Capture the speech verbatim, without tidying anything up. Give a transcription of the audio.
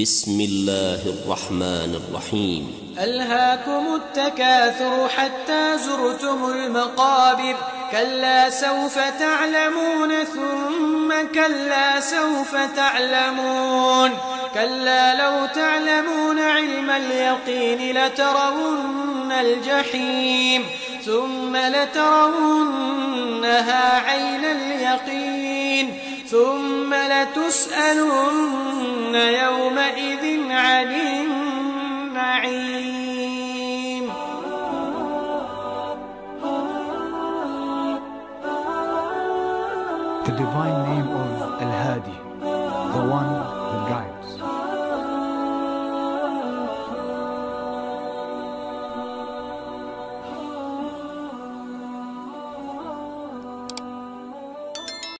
بسم الله الرحمن الرحيم. ألهاكم التكاثر حتى زرتم المقابر، كلا سوف تعلمون ثم كلا سوف تعلمون، كلا لو تعلمون علم اليقين لترون الجحيم ثم لترونها عين اليقين ثم لتسألن يومئذ عن